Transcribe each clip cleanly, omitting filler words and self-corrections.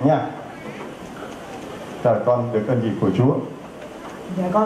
nha. Rồi con được ơn gì của Chúa? Dạ con.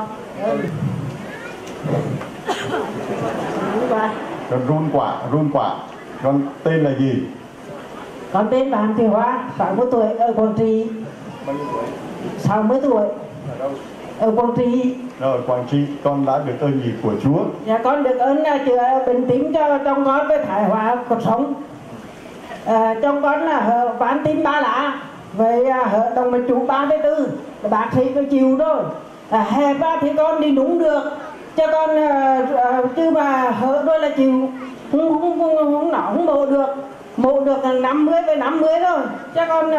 Con run quả. Con tên là gì? Con tên Phạm Thị Hoa, 60 tuổi, ở Quảng Trị. 60 tuổi, ở Quảng Trị. Rồi Quảng Trị, con đã được ơn gì của Chúa? Dạ con được ơn chữa bệnh tím cho trong con với thoái hóa cột sống. Trong con là ván tim 3 lá, với động mạch chủ 34, bác sĩ có chịu rồi. Hẹp ra thì con đi đúng được, cho con chứ mà hở rồi là chịu không mổ được 50 với 50 thôi, cho con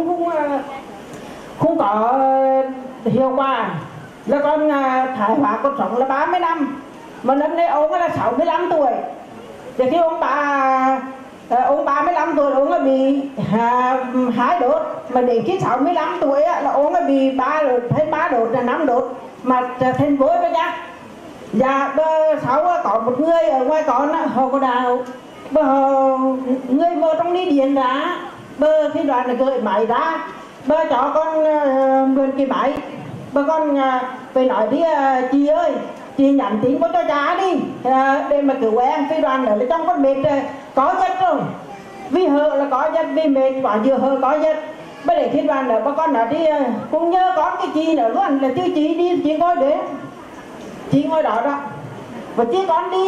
không có hiệu quả. Là con thoái hóa cột sống là 30 năm, mà năm nay ông là 65 tuổi. Thì khi ông 35 tuổi ông là bị 2 đột, mà đến khi 65 tuổi là ông là bị 3 đột là 5 đột mà thành vối đó nhá. Dạ sau có một người ở ngoài con họ có đào người vô trong đi điện ra khi đoàn là gửi máy ra cho con mượn cái máy, con về nói đi chị ơi, chị nhắn tin có cho cha đi để mà cứu em. Phi đoàn ở trong con mệt có giật rồi, vì hờ là có giật, vì mệt quá vừa hờ có giật. Bây để phi đoàn ở con nói đi cũng nhớ con cái chị nữa luôn, là chứ chị đi chị ngồi đến chị ngồi đó đó, và chứ con đi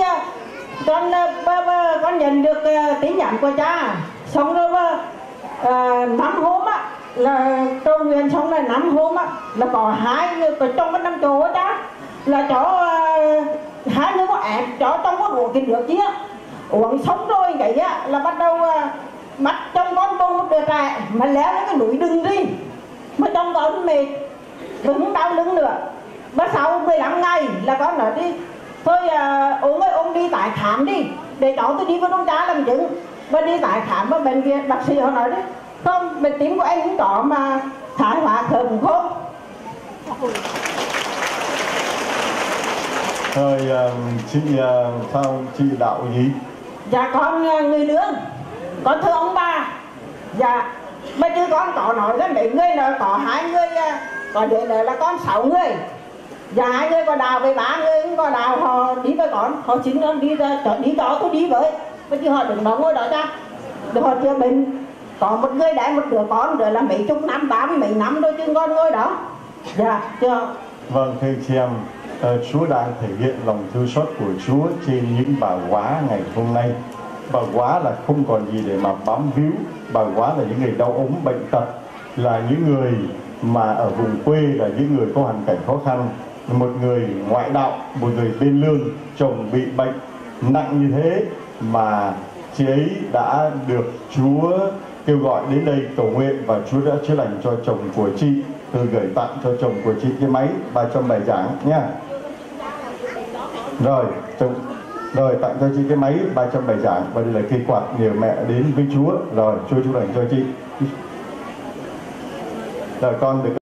con nhận được tin nhắn của cha xong rồi 5 hôm á là cầu nguyện xong là 5 hôm á là có 2 người có trong cái 5 chỗ á cha, là cho 2 người có ép cho trong có uống cái nước kia uống xong rồi cái á là bắt đầu mắt trong con bông một đứa trẻ mà leo lên cái núi đừng đi, mà trong con mệt cũng đau lưng nữa. Bắt sau 15 ngày là con nói đi thôi ông ơi ông đi tái khám đi để cháu tôi đi với ông cha làm chứng. Và đi tái khám ở bệnh viện, bác sĩ họ nói đấy không, bệnh tím của anh cũng có mà thoái hóa khớp cũng không. Rồi chị sao chị đạo gì? Dạ con người Lương, con thưa ông bà. Dạ bây giờ con có nói với mấy người là có 2 người có để là con 6 người. Dạ 2 người có đào với 3 người cũng có đào, họ đi với con, họ chính nó đi ra đi cho tôi đi với. Bây giờ họ đừng đó ngồi đó cha, để họ chưa bệnh. Có một người đẻ một đứa con rồi là mấy chục năm, 30 mấy năm thôi chứ con ngồi đó. Dạ chưa. Vâng thưa chị em, Chúa đang thể hiện lòng thương xót của Chúa trên những bà quá ngày hôm nay. Bà quá là không còn gì để mà bám víu, bà quá là những người đau ốm bệnh tật, là những người mà ở vùng quê, là những người có hoàn cảnh khó khăn, một người ngoại đạo, một người bên lương, chồng bị bệnh nặng như thế mà chị ấy đã được Chúa kêu gọi đến đây cầu nguyện, và Chúa đã chữa lành cho chồng của chị. Tôi gửi tặng cho chồng của chị cái máy 300 bài giảng nha. Rồi tặng cho chị cái máy 300 bài giảng, và đây là cây quạt nhờ mẹ đến với Chúa. Rồi Chúa chữa lành cho chị. Rồi con được